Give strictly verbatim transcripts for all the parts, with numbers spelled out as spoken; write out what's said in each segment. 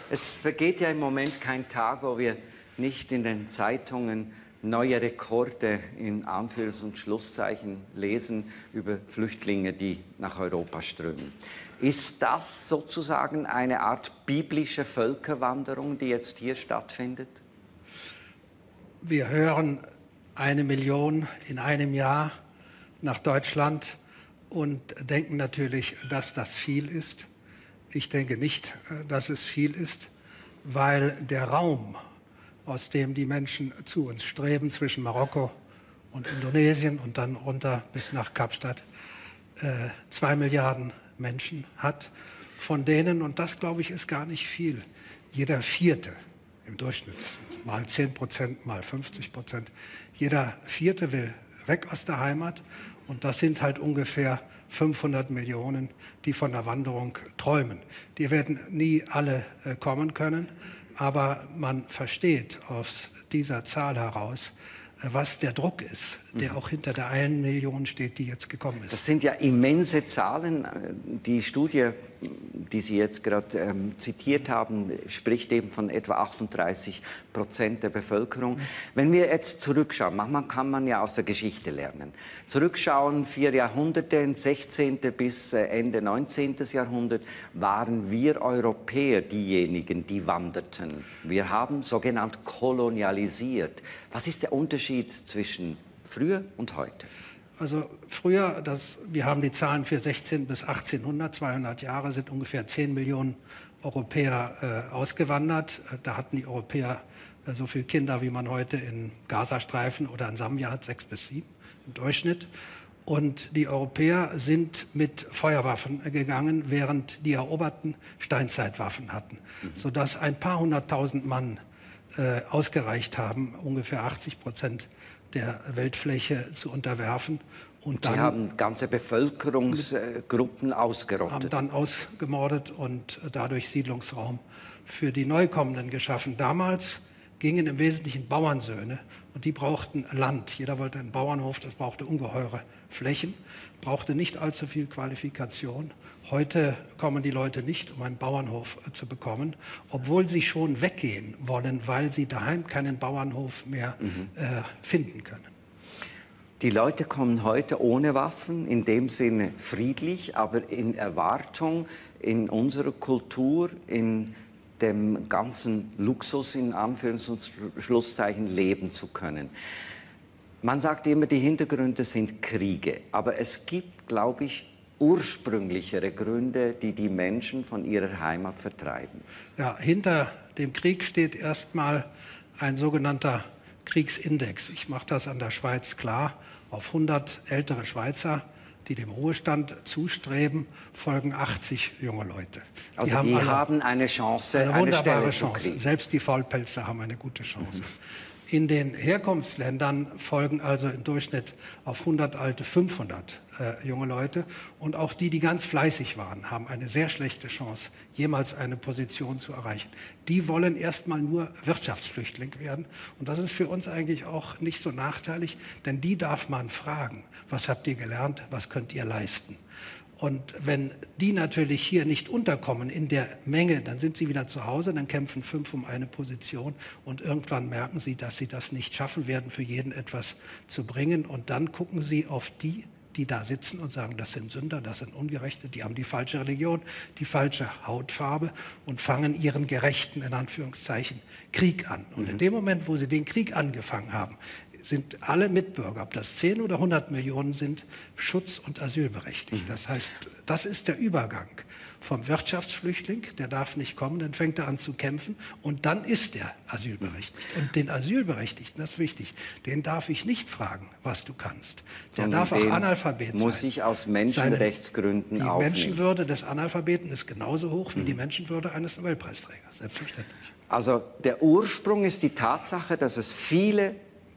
Es vergeht ja im Moment kein Tag, wo wir nicht in den Zeitungen neue Rekorde in Anführungs- und Schlusszeichen lesen über Flüchtlinge, die nach Europa strömen. Ist das sozusagen eine Art biblische Völkerwanderung, die jetzt hier stattfindet? Wir hören eine Million in einem Jahr nach Deutschland und denken natürlich, dass das viel ist. Ich denke nicht, dass es viel ist, weil der Raum, aus dem die Menschen zu uns streben, zwischen Marokko und Indonesien und dann runter bis nach Kapstadt, äh, zwei Milliarden Menschen hat, von denen, und das glaube ich ist gar nicht viel, jeder Vierte im Durchschnitt, mal zehn Prozent, mal fünfzig Prozent, jeder Vierte will weg aus der Heimat, und das sind halt ungefähr fünfhundert Millionen, die von der Wanderung träumen. Die werden nie alle äh, kommen können, aber man versteht aus dieser Zahl heraus, was der Druck ist, der auch hinter der einen Million steht, die jetzt gekommen ist. Das sind ja immense Zahlen. Die Studie, die Sie jetzt gerade ähm, zitiert haben, spricht eben von etwa achtunddreißig Prozent der Bevölkerung. Mhm. Wenn wir jetzt zurückschauen, manchmal kann man ja aus der Geschichte lernen. Zurückschauen, vier Jahrhunderte, sechzehnten bis Ende neunzehnten Jahrhundert, waren wir Europäer diejenigen, die wanderten. Wir haben sogenannt kolonialisiert. Was ist der Unterschied zwischen früher und heute? Also früher, das, wir haben die Zahlen für sechzehnten bis achtzehnhundert, zweihundert Jahre, sind ungefähr zehn Millionen Europäer äh, ausgewandert. Da hatten die Europäer äh, so viele Kinder, wie man heute in Gazastreifen oder in Sambia hat, sechs bis sieben im Durchschnitt. Und die Europäer sind mit Feuerwaffen gegangen, während die Eroberten Steinzeitwaffen hatten, mhm. sodass ein paar hunderttausend Mann äh, ausgereicht haben, ungefähr achtzig Prozent der Weltfläche zu unterwerfen. Und Sie dann haben ganze Bevölkerungsgruppen ausgerottet. Haben dann ausgemordet und dadurch Siedlungsraum für die Neukommenden geschaffen. Damals gingen im Wesentlichen Bauernsöhne, und die brauchten Land. Jeder wollte einen Bauernhof, das brauchte ungeheure Flächen, brauchte nicht allzu viel Qualifikation. Heute kommen die Leute nicht, um einen Bauernhof äh, zu bekommen, obwohl sie schon weggehen wollen, weil sie daheim keinen Bauernhof mehr mhm. äh, finden können. Die Leute kommen heute ohne Waffen, in dem Sinne friedlich, aber in Erwartung, in unserer Kultur, in dem ganzen Luxus, in Anführungs- und Schlusszeichen, leben zu können. Man sagt immer, die Hintergründe sind Kriege, aber es gibt, glaube ich, ursprünglichere Gründe, die die Menschen von ihrer Heimat vertreiben. Ja, hinter dem Krieg steht erstmal ein sogenannter Kriegsindex. Ich mache das an der Schweiz klar. Auf hundert ältere Schweizer, die dem Ruhestand zustreben, folgen achtzig junge Leute. Die also haben die haben eine Chance, eine wunderbare eine Chance. Selbst die Faulpelze haben eine gute Chance. Mhm. In den Herkunftsländern folgen also im Durchschnitt auf hundert Alte fünfhundert äh, junge Leute. Und auch die, die ganz fleißig waren, haben eine sehr schlechte Chance, jemals eine Position zu erreichen. Die wollen erstmal nur Wirtschaftsflüchtling werden. Und das ist für uns eigentlich auch nicht so nachteilig, denn die darf man fragen, was habt ihr gelernt, was könnt ihr leisten? Und wenn die natürlich hier nicht unterkommen in der Menge, dann sind sie wieder zu Hause, dann kämpfen fünf um eine Position und irgendwann merken sie, dass sie das nicht schaffen werden, für jeden etwas zu bringen. Und dann gucken sie auf die, die da sitzen und sagen, das sind Sünder, das sind Ungerechte, die haben die falsche Religion, die falsche Hautfarbe und fangen ihren gerechten, in Anführungszeichen, Krieg an. Und mhm. in dem Moment, wo sie den Krieg angefangen haben, sind alle Mitbürger, ob das zehn oder hundert Millionen sind, schutz- und asylberechtigt. Mhm. Das heißt, das ist der Übergang vom Wirtschaftsflüchtling, der darf nicht kommen, dann fängt er an zu kämpfen und dann ist er asylberechtigt. Und den Asylberechtigten, das ist wichtig, den darf ich nicht fragen, was du kannst. Der Sondern darf auch Analphabet sein. Muss ich aus Menschenrechtsgründen Seine, Die aufnehmen. Menschenwürde des Analphabeten ist genauso hoch wie mhm. die Menschenwürde eines Nobelpreisträgers, selbstverständlich. Also der Ursprung ist die Tatsache, dass es viele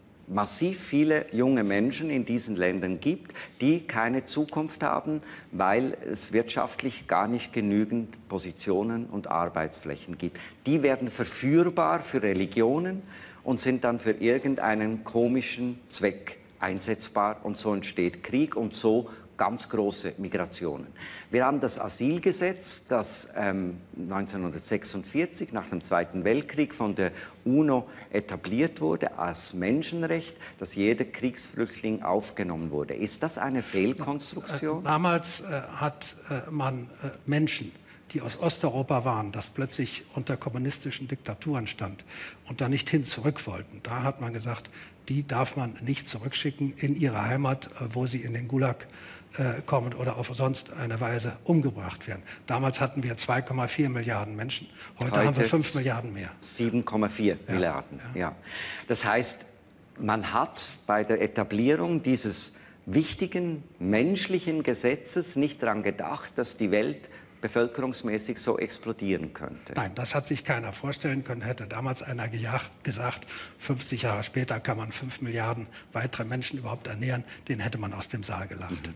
massiv viele junge Menschen in diesen Ländern gibt, die keine Zukunft haben, weil es wirtschaftlich gar nicht genügend Positionen und Arbeitsflächen gibt. Die werden verführbar für Religionen und sind dann für irgendeinen komischen Zweck einsetzbar und so entsteht Krieg und so ganz große Migrationen. Wir haben das Asylgesetz, das ähm, neunzehnhundertsechsundvierzig nach dem Zweiten Weltkrieg von der UNO etabliert wurde als Menschenrecht, dass jeder Kriegsflüchtling aufgenommen wurde. Ist das eine Fehlkonstruktion? Damals äh, hat äh, man äh, Menschen, die aus Osteuropa waren, das plötzlich unter kommunistischen Diktaturen stand und da nicht hin zurück wollten. Da hat man gesagt, die darf man nicht zurückschicken in ihre Heimat, wo sie in den Gulag äh, kommen oder auf sonst eine Weise umgebracht werden. Damals hatten wir zwei Komma vier Milliarden Menschen, heute, heute haben wir fünf Milliarden mehr. sieben Komma vier ja, Milliarden, ja. ja. Das heißt, man hat bei der Etablierung dieses wichtigen menschlichen Gesetzes nicht daran gedacht, dass die Welt bevölkerungsmäßig so explodieren könnte. Nein, das hat sich keiner vorstellen können. Hätte damals einer gejagt, gesagt, fünfzig Jahre später kann man fünf Milliarden weitere Menschen überhaupt ernähren, den hätte man aus dem Saal gelacht. Mhm.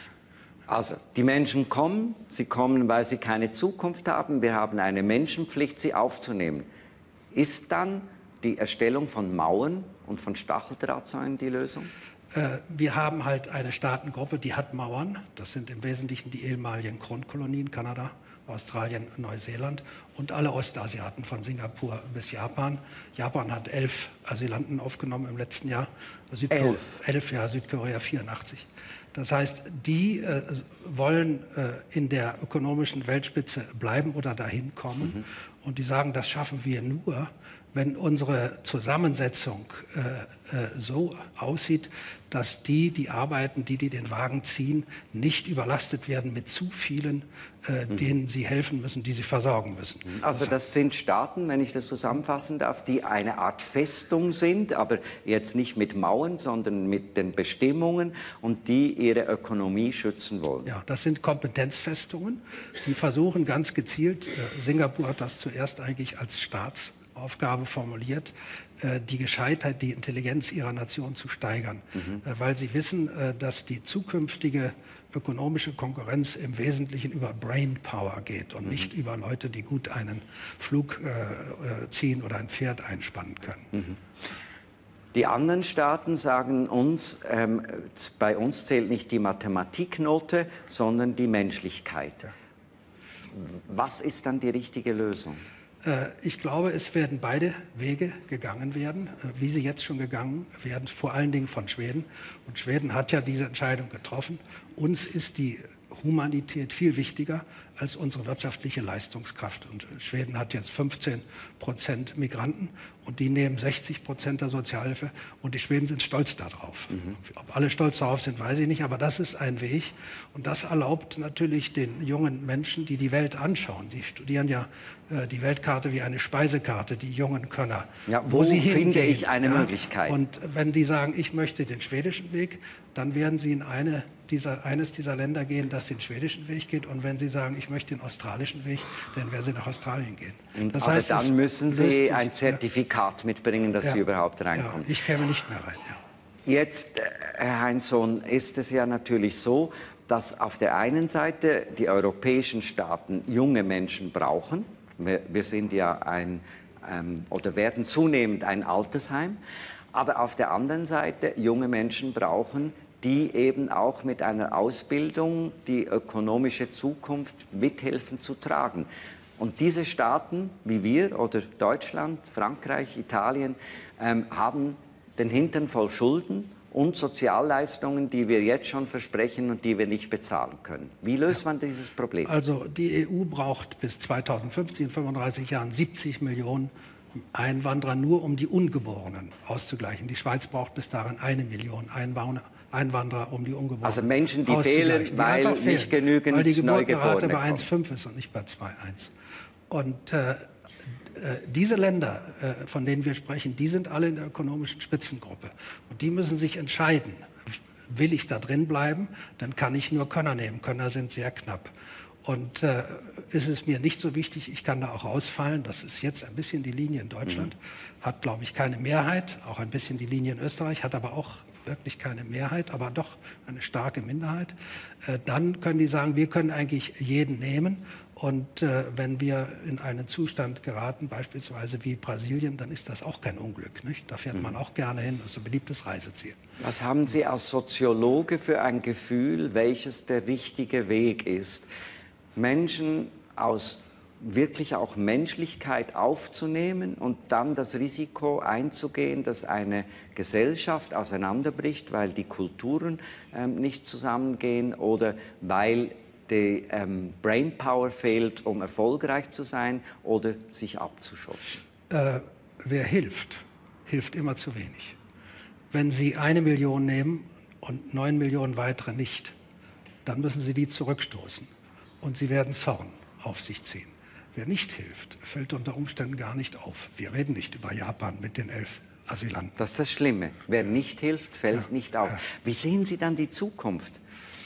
Also, die Menschen kommen, sie kommen, weil sie keine Zukunft haben. Wir haben eine Menschenpflicht, sie aufzunehmen. Ist dann die Erstellung von Mauern und von Stacheldrahtzäunen die Lösung? Wir haben halt eine Staatengruppe, die hat Mauern. Das sind im Wesentlichen die ehemaligen Kronkolonien, Kanada, Australien, Neuseeland und alle Ostasiaten von Singapur bis Japan. Japan hat elf Asylanten aufgenommen im letzten Jahr. Südkorea, elf? Elf, ja, Südkorea vierundachtzig. Das heißt, die äh, wollen äh, in der ökonomischen Weltspitze bleiben oder dahin kommen. Mhm. Und die sagen, das schaffen wir nur, wenn unsere Zusammensetzung äh, äh, so aussieht, dass die, die arbeiten, die, die den Wagen ziehen, nicht überlastet werden mit zu vielen, äh, mhm. denen sie helfen müssen, die sie versorgen müssen. Also das sind Staaten, wenn ich das zusammenfassen darf, die eine Art Festung sind, aber jetzt nicht mit Mauern, sondern mit den Bestimmungen und die ihre Ökonomie schützen wollen. Ja, das sind Kompetenzfestungen, die versuchen ganz gezielt, äh, Singapur hat das zuerst eigentlich als Staats Aufgabe formuliert, die Gescheitheit, die Intelligenz ihrer Nation zu steigern, mhm. weil sie wissen, dass die zukünftige ökonomische Konkurrenz im Wesentlichen über Brainpower geht und mhm. nicht über Leute, die gut einen Flug äh, ziehen oder ein Pferd einspannen können. Mhm. Die anderen Staaten sagen uns, ähm, bei uns zählt nicht die Mathematiknote, sondern die Menschlichkeit. Ja. Was ist dann die richtige Lösung? Ich glaube, es werden beide Wege gegangen werden, wie sie jetzt schon gegangen werden, vor allen Dingen von Schweden. Und Schweden hat ja diese Entscheidung getroffen. Uns ist die Humanität viel wichtiger als unsere wirtschaftliche Leistungskraft. Und Schweden hat jetzt fünfzehn Prozent Migranten und die nehmen sechzig Prozent der Sozialhilfe und die Schweden sind stolz darauf. Mhm. Ob alle stolz darauf sind, weiß ich nicht, aber das ist ein Weg und das erlaubt natürlich den jungen Menschen, die die Welt anschauen. Sie studieren ja äh, die Weltkarte wie eine Speisekarte, die jungen Könner. Ja, wo, wo sie finde hingehen, ich eine ja? Möglichkeit? Und wenn die sagen, ich möchte den schwedischen Weg, dann werden sie in eine dieser, eines dieser Länder gehen, das den schwedischen Weg geht. Und wenn sie sagen, ich möchte den australischen Weg, dann werden sie nach Australien gehen. Das Aber heißt, dann müssen Sie ein Zertifikat ja. mitbringen, dass ja. Sie überhaupt reinkommen. Ja, ich käme nicht mehr rein. Ja. Jetzt, Herr Heinzsohn, ist es ja natürlich so, dass auf der einen Seite die europäischen Staaten junge Menschen brauchen. Wir, wir sind ja ein, ähm, oder werden zunehmend ein Altersheim. Aber auf der anderen Seite junge Menschen brauchen, die eben auch mit einer Ausbildung die ökonomische Zukunft mithelfen zu tragen. Und diese Staaten wie wir oder Deutschland, Frankreich, Italien ähm, haben den Hintern voll Schulden und Sozialleistungen, die wir jetzt schon versprechen und die wir nicht bezahlen können. Wie löst man dieses Problem? Also die E U braucht bis zweitausendfünfzig, in fünfunddreißig Jahren, siebzig Millionen Einwanderer, nur um die Ungeborenen auszugleichen. Die Schweiz braucht bis dahin eine Million Einwohner. Einwanderer, um die Ungeborenen Also Menschen, die fehlen, die weil nicht fehlen, genügend weil die Neugeborene Geburtenrate bei eins Komma fünf ist und nicht bei zwei Komma eins. Und äh, äh, diese Länder, äh, von denen wir sprechen, die sind alle in der ökonomischen Spitzengruppe. Und die müssen sich entscheiden, will ich da drin bleiben, dann kann ich nur Könner nehmen. Könner sind sehr knapp. Und äh, ist es mir nicht so wichtig, ich kann da auch rausfallen, das ist jetzt ein bisschen die Linie in Deutschland, mhm. hat, glaube ich, keine Mehrheit, auch ein bisschen die Linie in Österreich, hat aber auch wirklich keine Mehrheit, aber doch eine starke Minderheit, äh, dann können die sagen, wir können eigentlich jeden nehmen. Und äh, wenn wir in einen Zustand geraten, beispielsweise wie Brasilien, dann ist das auch kein Unglück. Nicht? Da fährt man auch gerne hin, das ist ein beliebtes Reiseziel. Was haben Sie als Soziologe für ein Gefühl, welches der richtige Weg ist, Menschen aus wirklich auch Menschlichkeit aufzunehmen und dann das Risiko einzugehen, dass eine Gesellschaft auseinanderbricht, weil die Kulturen ähm, nicht zusammengehen oder weil die ähm, Brainpower fehlt, um erfolgreich zu sein oder sich abzuschotten? Äh, wer hilft, hilft immer zu wenig. Wenn Sie eine Million nehmen und neun Millionen weitere nicht, dann müssen Sie die zurückstoßen und Sie werden Zorn auf sich ziehen. Wer nicht hilft, fällt unter Umständen gar nicht auf. Wir reden nicht über Japan mit den elf Asylanten. Das ist das Schlimme. Wer nicht hilft, fällt Ja, nicht auf. ja. Wie sehen Sie dann die Zukunft?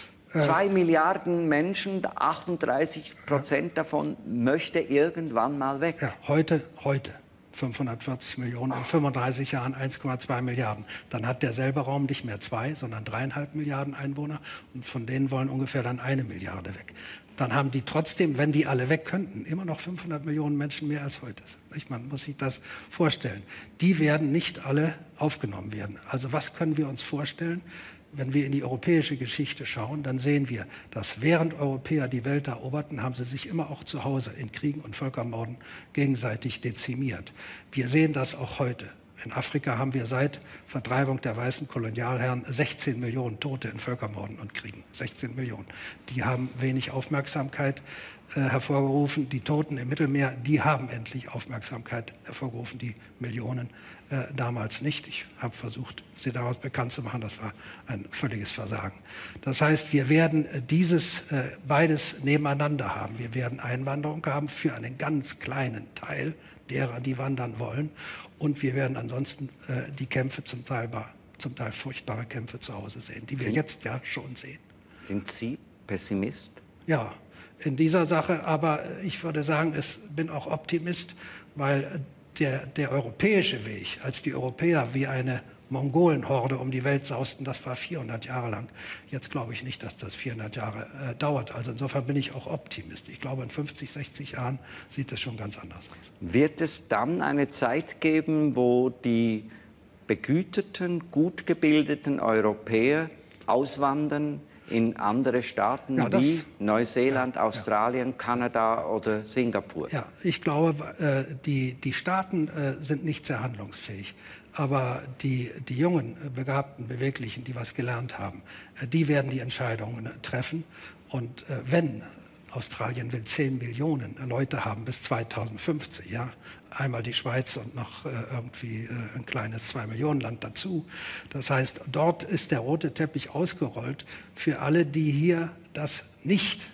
Zwei Milliarden Menschen, achtunddreißig Prozent davon möchte irgendwann mal weg. Ja, heute, heute fünfhundertvierzig Millionen, in fünfunddreißig Jahren eins Komma zwei Milliarden. Dann hat derselbe Raum nicht mehr zwei, sondern dreieinhalb Milliarden Einwohner und von denen wollen ungefähr dann eine Milliarde weg. Dann haben die trotzdem, wenn die alle weg könnten, immer noch fünfhundert Millionen Menschen mehr als heute. Nicht? Man muss sich das vorstellen. Die werden nicht alle aufgenommen werden. Also was können wir uns vorstellen? Wenn wir in die europäische Geschichte schauen, dann sehen wir, dass während Europäer die Welt eroberten, haben sie sich immer auch zu Hause in Kriegen und Völkermorden gegenseitig dezimiert. Wir sehen das auch heute. In Afrika haben wir seit Vertreibung der weißen Kolonialherren sechzehn Millionen Tote in Völkermorden und Kriegen. sechzehn Millionen. Die haben wenig Aufmerksamkeit äh, hervorgerufen. Die Toten im Mittelmeer, die haben endlich Aufmerksamkeit hervorgerufen. Die Millionen äh, damals nicht. Ich habe versucht, sie daraus bekannt zu machen. Das war ein völliges Versagen. Das heißt, wir werden äh, dieses äh, beides nebeneinander haben. Wir werden Einwanderung haben für einen ganz kleinen Teil derer, die wandern wollen. Und wir werden ansonsten äh, die Kämpfe, zum Teil, zum Teil furchtbare Kämpfe zu Hause sehen, die wir sind, jetzt ja schon sehen. Sind Sie Pessimist? Ja, in dieser Sache, aber ich würde sagen, ich bin auch Optimist, weil der, der europäische Weg, als die Europäer wie eine Mongolenhorde um die Welt sausten, das war vierhundert Jahre lang. Jetzt glaube ich nicht, dass das vierhundert Jahre äh, dauert. Also insofern bin ich auch Optimist. Ich glaube, in fünfzig, sechzig Jahren sieht es schon ganz anders aus. Wird es dann eine Zeit geben, wo die begüterten, gut gebildeten Europäer auswandern in andere Staaten ja, das, wie Neuseeland, ja, Australien, ja. Kanada oder Singapur? Ja, ich glaube, äh, die, die Staaten äh, sind nicht sehr handlungsfähig. Aber die, die jungen, begabten, beweglichen, die was gelernt haben, äh, die werden die Entscheidungen treffen. Und äh, wenn Australien will zehn Millionen Leute haben bis zweitausendfünfzig, ja, einmal die Schweiz und noch äh, irgendwie äh, ein kleines zwei Millionen Land dazu. Das heißt, dort ist der rote Teppich ausgerollt für alle, die hier das nicht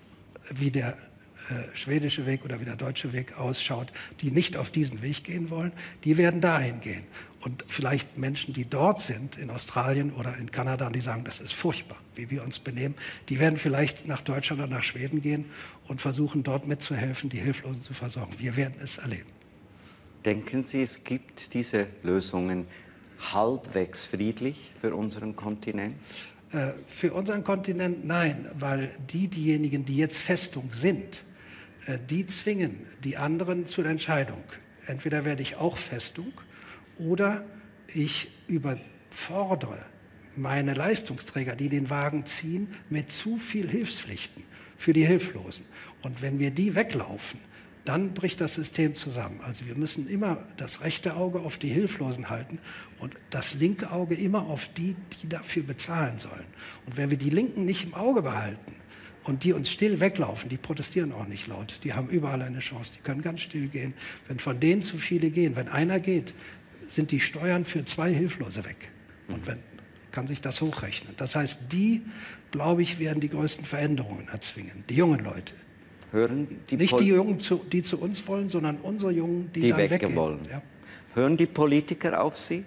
wie der äh, schwedische Weg oder wie der deutsche Weg ausschaut, die nicht auf diesen Weg gehen wollen, die werden dahin gehen. Und vielleicht Menschen, die dort sind, in Australien oder in Kanada, die sagen, das ist furchtbar, wie wir uns benehmen, die werden vielleicht nach Deutschland oder nach Schweden gehen und versuchen, dort mitzuhelfen, die Hilflosen zu versorgen. Wir werden es erleben. Denken Sie, es gibt diese Lösungen halbwegs friedlich für unseren Kontinent? Äh, für unseren Kontinent nein, weil die, diejenigen, die jetzt Festung sind, äh, die zwingen die anderen zu der Entscheidung. Entweder werde ich auch Festung oder ich überfordere meine Leistungsträger, die den Wagen ziehen, mit zu viel Hilfspflichten für die Hilflosen. Und wenn wir die weglaufen, dann bricht das System zusammen. Also wir müssen immer das rechte Auge auf die Hilflosen halten und das linke Auge immer auf die, die dafür bezahlen sollen. Und wenn wir die Linken nicht im Auge behalten und die uns still weglaufen, die protestieren auch nicht laut, die haben überall eine Chance, die können ganz still gehen. Wenn von denen zu viele gehen, wenn einer geht, sind die Steuern für zwei Hilflose weg. Und wenn, kann sich das hochrechnen. Das heißt, die, glaube ich, werden die größten Veränderungen erzwingen, die jungen Leute. Hören die Nicht die Jungen, zu, die zu uns wollen, sondern unsere Jungen, die, die dann weggehen weggehen. wollen. Ja. Hören die Politiker auf Sie?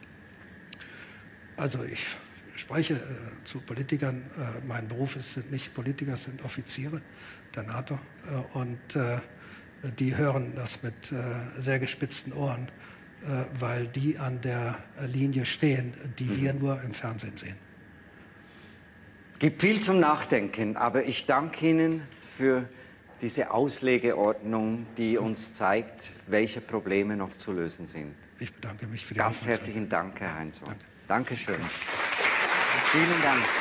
Also ich spreche äh, zu Politikern. Äh, mein Beruf ist, sind nicht Politiker, es sind Offiziere der NATO. Äh, und äh, die hören das mit äh, sehr gespitzten Ohren. weil die an der Linie stehen, die mhm. wir nur im Fernsehen sehen. Gibt viel zum Nachdenken, aber ich danke Ihnen für diese Auslegeordnung, die uns zeigt, welche Probleme noch zu lösen sind. Ich bedanke mich für die Ganz Aufmerksamkeit. herzlichen Dank, Herr Heinsohn. Danke. Dankeschön. Vielen Dank.